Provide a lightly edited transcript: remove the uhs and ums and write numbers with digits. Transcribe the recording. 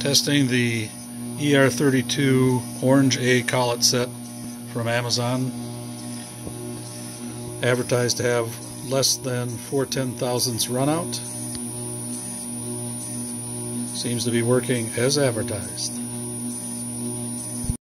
Testing the ER-32 OrangeA COLLET set from Amazon. Advertised to have less than 4/10,000ths runout. Seems to be working as advertised.